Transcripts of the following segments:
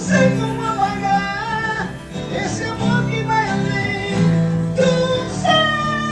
sei como apagar esse amor que vai além do céu.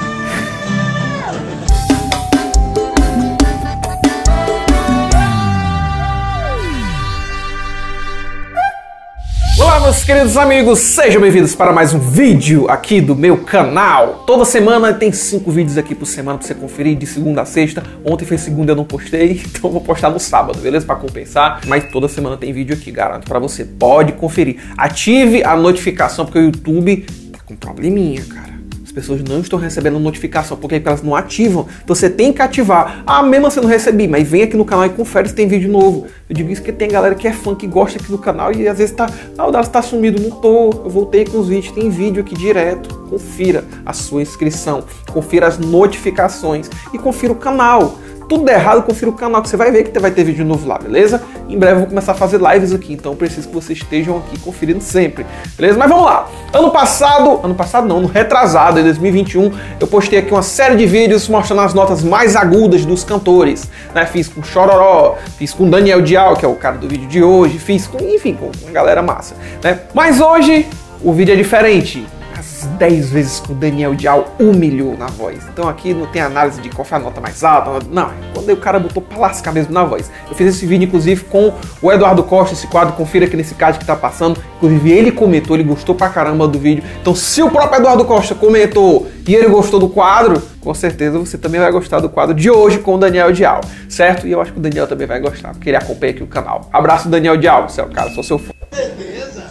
Olá, meus queridos amigos, sejam bem-vindos para mais um vídeo aqui do meu canal. Toda semana tem 5 vídeos aqui por semana para você conferir, de segunda a sexta. Ontem foi segunda, eu não postei, então vou postar no sábado, beleza? Para compensar, mas toda semana tem vídeo aqui, garanto para você. Pode conferir. Ative a notificação, porque o YouTube tá com probleminha, cara. As pessoas não estão recebendo notificação, porque elas não ativam. Então você tem que ativar. Ah, mesmo assim eu não recebi, mas vem aqui no canal e confere se tem vídeo novo. Eu digo isso porque tem galera que é fã, que gosta aqui do canal e às vezes tá... Ah, o Dallas tá sumido. Não tô. Eu voltei com os vídeos. Tem vídeo aqui direto. Confira a sua inscrição. Confira as notificações. E confira o canal. Tudo errado, confira o canal que você vai ver que vai ter vídeo novo lá, beleza? Em breve eu vou começar a fazer lives aqui, então eu preciso que vocês estejam aqui conferindo sempre, beleza? Mas vamos lá! Ano retrasado, em 2021, eu postei aqui uma série de vídeos mostrando as notas mais agudas dos cantores, né? Fiz com Chororó, fiz com Daniel Dial, que é o cara do vídeo de hoje, fiz com, enfim, com uma galera massa, né? Mas hoje o vídeo é diferente. 10 vezes que o Daniel Dial humilhou na voz. Então aqui não tem análise de qual foi a nota mais alta. Não, quando o cara botou pra lascar mesmo na voz. Eu fiz esse vídeo, inclusive, com o Eduardo Costa, esse quadro, confira aqui nesse card que tá passando. Inclusive, ele comentou, ele gostou pra caramba do vídeo. Então, se o próprio Eduardo Costa comentou e ele gostou do quadro, com certeza você também vai gostar do quadro de hoje com o Daniel Dial, certo? E eu acho que o Daniel também vai gostar, porque ele acompanha aqui o canal. Abraço, Daniel Dial, você é o cara, sou seu fã. Beleza?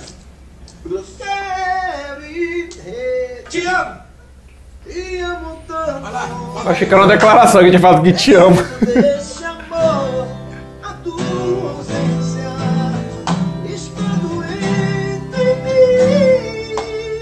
Te amo! Te amo tanto! Eu achei que era uma declaração que a gente fala que te amo. Desse amor, a tua ausência, estando entre mim.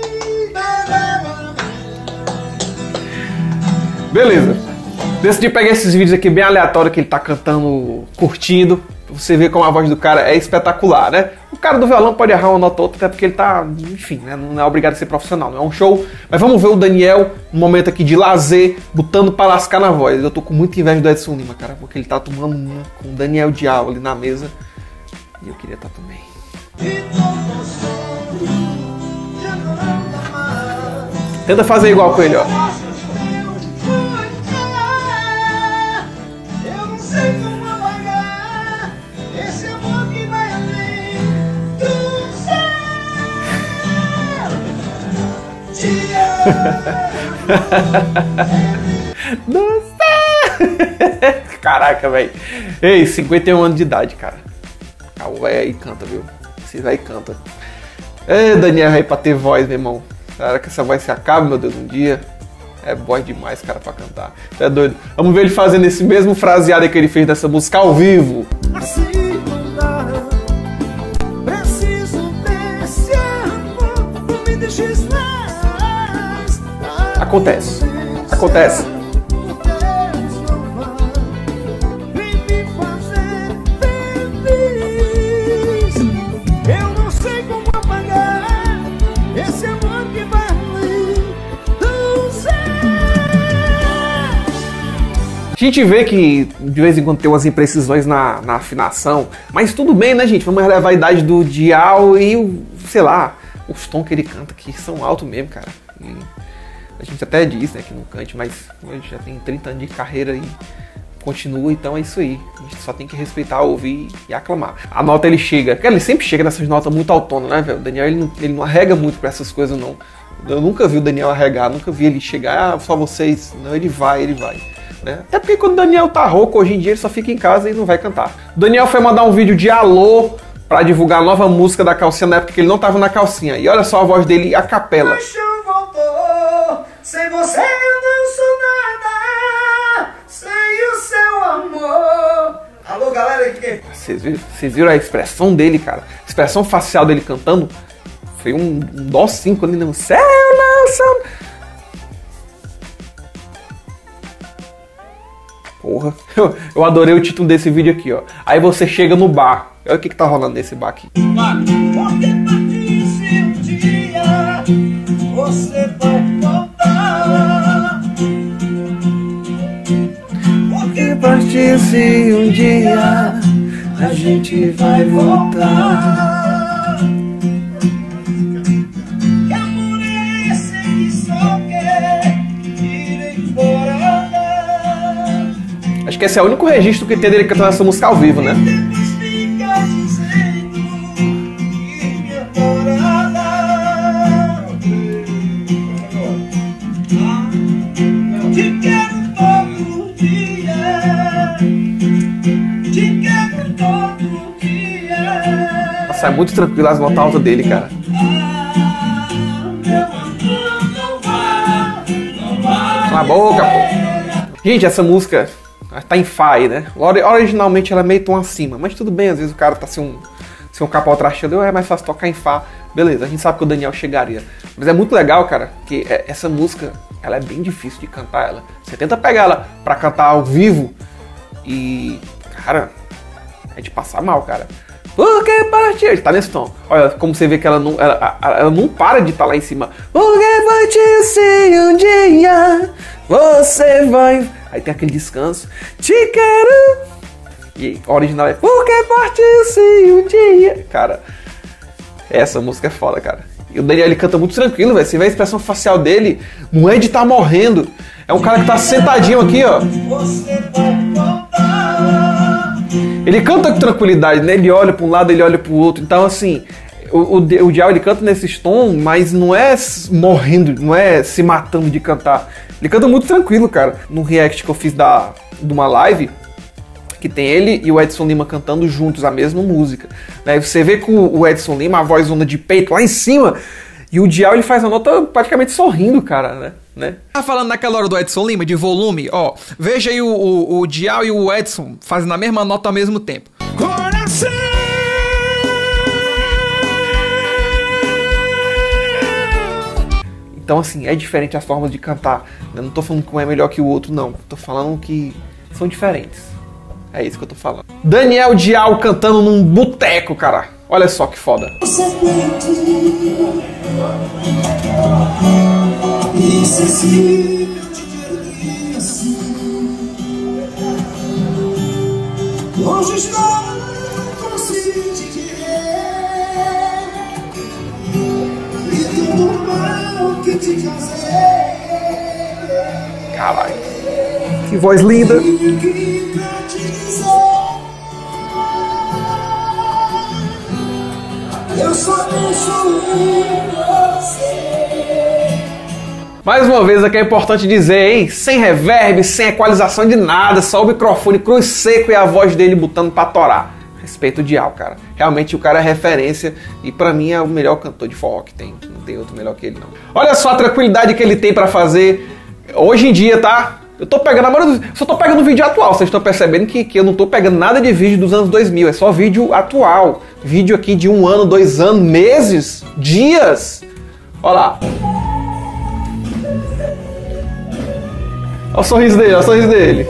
Beleza. Decidi pegar esses vídeos aqui bem aleatórios que ele tá cantando, curtindo. Pra você ver como a voz do cara é espetacular, né? O cara do violão pode errar uma nota ou outra, até porque ele tá, enfim, né? Não é obrigado a ser profissional, não é um show. Mas vamos ver o Daniel, um momento aqui de lazer, botando pra lascar na voz. Eu tô com muita inveja do Edson Lima, cara, porque ele tá tomando uma com o Daniel Dial ali na mesa. E eu queria estar também. Tenta fazer igual com ele, ó. Caraca, velho. Ei, 51 anos de idade, cara. O velho aí canta, viu? Esse velho canta. É, Daniel aí pra ter voz, meu irmão. Será que essa voz se acaba, meu Deus, um dia? É voz demais, cara, pra cantar. Você é doido? Vamos ver ele fazendo esse mesmo fraseado que ele fez dessa música ao vivo. Assim não dá. Preciso desse amor. Não me deixes mais. Acontece. Acontece. Vem me fazer feliz. Eu não sei como apagar esse amor que vai além do céu. A gente vê que de vez em quando tem umas imprecisões na afinação, mas tudo bem, né, gente? Vamos levar a idade do Dial e o, sei lá, os tons que ele canta que são altos mesmo, cara. E a gente até diz, né, que não cante, mas hoje já tem 30 anos de carreira e continua, então é isso aí. A gente só tem que respeitar, ouvir e aclamar. A nota ele chega, cara, ele sempre chega nessas notas muito autonas, né, velho? O Daniel ele não arrega muito pra essas coisas, não. Eu nunca vi o Daniel arregar, nunca vi ele chegar, ah, só vocês. Não, ele vai, né? Até porque quando o Daniel tá rouco, hoje em dia ele só fica em casa e não vai cantar. O Daniel foi mandar um vídeo de alô pra divulgar a nova música da calcinha na época que ele não tava na calcinha. E olha só a voz dele a capela. Paixão voltou, sem você eu não sou nada, sem o seu amor. Alô, galera, que Vocês viram a expressão dele, cara? A expressão facial dele cantando foi um dó 5 ali no céu, não sou... Porra, eu adorei o título desse vídeo aqui, ó. Aí você chega no bar. Olha o que tá rolando nesse bar aqui. porque partisse um dia, você vai voltar. Porque partisse um dia, a gente vai voltar. Acho que esse é o único registro que tem dele cantando essa música ao vivo, né? Nossa, é muito tranquilo as notas altas dele, cara. Cala a boca, pô. Gente, essa música tá em Fá aí, né? Originalmente ela é meio tom acima, mas tudo bem, às vezes o cara tá sem um capó trachando, é mais fácil tocar em Fá. Beleza, a gente sabe que o Daniel chegaria. Mas é muito legal, cara, que essa música, ela é bem difícil de cantar ela. Você tenta pegar ela pra cantar ao vivo e, cara, é de passar mal, cara. Porque partiu, tá nesse tom. Olha como você vê que ela não para de estar lá em cima. Porque partiu se um dia você vai... Aí tem aquele descanso. Te quero. E a original é porque partiu se um dia. Cara, essa música é foda, cara. E o Daniel, ele canta muito tranquilo, velho. Você vê a expressão facial dele, não é de estar morrendo. É um cara que tá sentadinho aqui, ó. Ele canta com tranquilidade, né? Ele olha para um lado, ele olha para o outro. Então, assim, o Dial, ele canta nesses tons, mas não é morrendo, não é se matando de cantar. Ele canta muito tranquilo, cara. No react que eu fiz de uma live, que tem ele e o Edson Lima cantando juntos a mesma música. Né? Você vê com o Edson Lima, a vozona de peito lá em cima, e o Dial, ele faz a nota praticamente sorrindo, cara, né? Tá falando naquela hora do Edson Lima, de volume, ó, veja aí o Dial e o Edson fazendo a mesma nota ao mesmo tempo. Coração! Então, assim, é diferente as formas de cantar. Eu não tô falando que um é melhor que o outro, não. Tô falando que são diferentes. É isso que eu tô falando. Daniel Dial cantando num boteco, cara. Olha só que foda. Hoje estou consciente de e tudo mal que te causei. Caralho, que voz linda. Eu só penso em você. Mais uma vez aqui é importante dizer, hein? Sem reverb, sem equalização de nada, só o microfone cruz seco e a voz dele botando pra torar. Respeito o Dial, cara. Realmente o cara é referência e pra mim é o melhor cantor de forró que tem. Não tem outro melhor que ele, não. Olha só a tranquilidade que ele tem pra fazer hoje em dia, tá? Eu tô pegando a maioria só tô pegando vídeo atual. Vocês estão percebendo que eu não tô pegando nada de vídeo dos anos 2000. É só vídeo atual. Vídeo aqui de 1 ano, 2 anos, meses, dias. Olha lá. Olha o sorriso dele, olha o sorriso dele.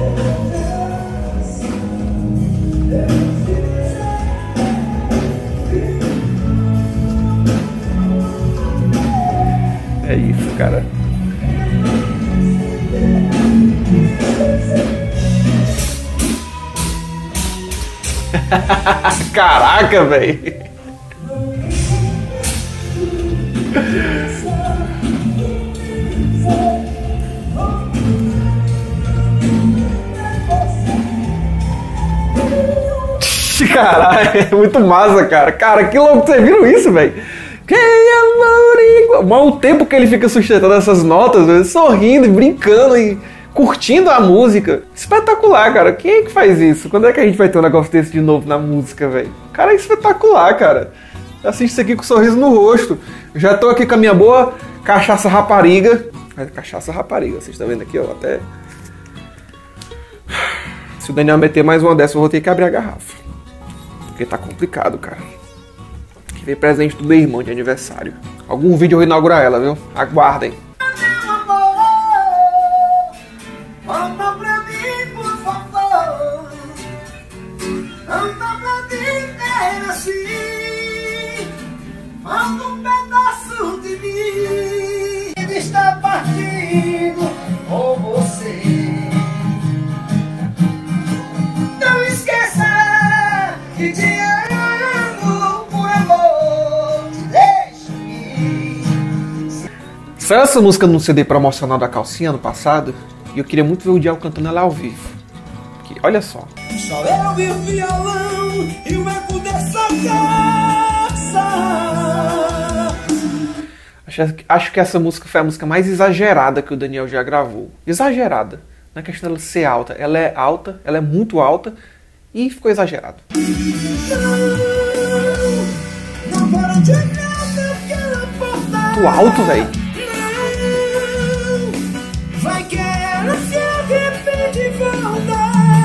É isso, cara. Caraca, velho. Caralho, é muito massa, cara. Cara, que louco, vocês viram isso, velho? Que amor igual. Mas o tempo que ele fica sustentando essas notas, véio, sorrindo e brincando e curtindo a música. Espetacular, cara. Quem é que faz isso? Quando é que a gente vai ter um negócio desse de novo na música, velho? Cara, é espetacular, cara. Assiste isso aqui com um sorriso no rosto. Já tô aqui com a minha boa cachaça rapariga. Cachaça rapariga, vocês estão vendo aqui, ó, até... Se o Daniel meter mais uma dessa, eu vou ter que abrir a garrafa. Porque tá complicado, cara. Que vem presente do meu irmão de aniversário. Algum vídeo eu vou inaugurar ela, viu? Aguardem. Está partindo com você. Não esqueça que te amo, por amor, te deixo ir. Saiu essa música num CD promocional da Calcinha ano passado e eu queria muito ver o Dial cantando ela ao vivo. Olha só. Só eu e o violão e o eco dessa casa. Acho que essa música foi a música mais exagerada que o Daniel já gravou. Exagerada. Não é questão dela ser alta. Ela é muito alta e ficou exagerado. Não para de nada que ela porta. Muito alto, velho. Vai que ela se arrepende e volta.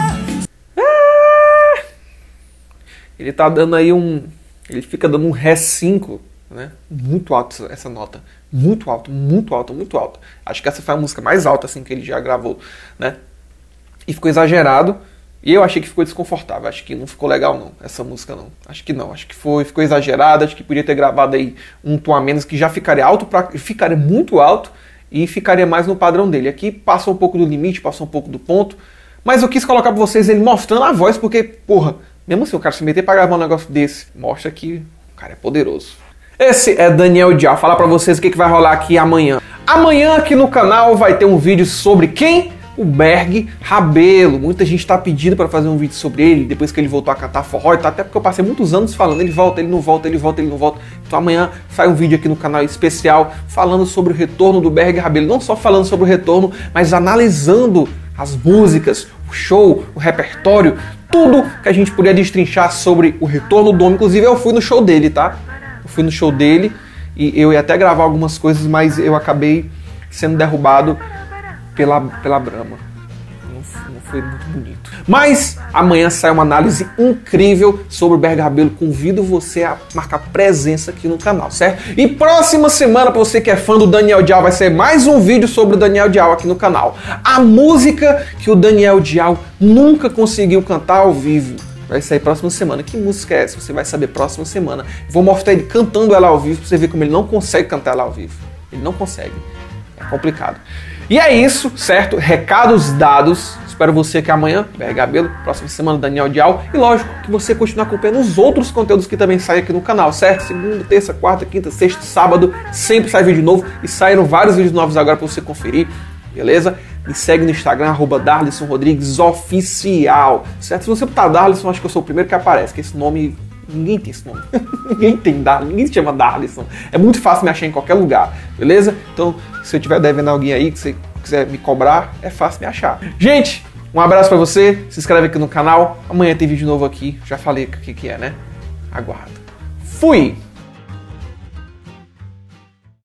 Ele tá dando aí ele fica dando um Ré 5, né? Muito alto essa nota. Muito alto, muito alto, muito alto. Acho que essa foi a música mais alta assim que ele já gravou, né? E ficou exagerado. E eu achei que ficou desconfortável. Acho que não ficou legal não, essa música não. Acho que não, acho que ficou exagerado. Acho que podia ter gravado aí um tom a menos que já ficaria alto, ficaria muito alto e ficaria mais no padrão dele. Aqui passou um pouco do limite, passou um pouco do ponto. Mas eu quis colocar pra vocês ele mostrando a voz, porque, porra, mesmo assim o cara se meter pra gravar um negócio desse, mostra que o cara é poderoso. Esse é Daniel Dial. Falar pra vocês o que vai rolar aqui amanhã. Amanhã aqui no canal vai ter um vídeo sobre quem? O Berg Rabelo. Muita gente tá pedindo pra fazer um vídeo sobre ele, depois que ele voltou a cantar forró e tal, até porque eu passei muitos anos falando, ele volta, ele não volta, ele volta, ele não volta. Então amanhã sai um vídeo aqui no canal especial falando sobre o retorno do Berg Rabelo. Não só falando sobre o retorno, mas analisando as músicas, o show, o repertório, tudo que a gente podia destrinchar sobre o retorno do homem. Inclusive eu fui no show dele, tá? Eu fui no show dele e eu ia até gravar algumas coisas, mas eu acabei sendo derrubado pela Brahma. Não foi muito bonito. Mas amanhã sai uma análise incrível sobre o Berg Rabelo. Convido você a marcar presença aqui no canal, certo? E próxima semana, para você que é fã do Daniel Dial, vai ser mais um vídeo sobre o Daniel Dial aqui no canal. A música que o Daniel Dial nunca conseguiu cantar ao vivo vai sair próxima semana. Que música é essa? Você vai saber próxima semana. Vou mostrar ele cantando ela ao vivo pra você ver como ele não consegue cantar ela ao vivo. Ele não consegue. É complicado. E é isso, certo? Recados dados. Espero você aqui amanhã, Berg Rabelo, próxima semana, Daniel Dial. E lógico que você continue acompanhando os outros conteúdos que também saem aqui no canal, certo? Segunda, terça, quarta, quinta, sexta, sábado, sempre sai vídeo novo. E saíram vários vídeos novos agora pra você conferir, beleza? Me segue no Instagram, @DarlisonRodriguesOficial, certo? Se você botar Darlison, acho que eu sou o primeiro que aparece, que esse nome... Ninguém tem esse nome. Ninguém tem Darlison, ninguém se chama Darlison. É muito fácil me achar em qualquer lugar, beleza? Então, se eu estiver devendo alguém aí, que você quiser me cobrar, é fácil me achar. Gente, um abraço pra você, se inscreve aqui no canal. Amanhã tem vídeo novo aqui, já falei o que é, né? Aguarda. Fui!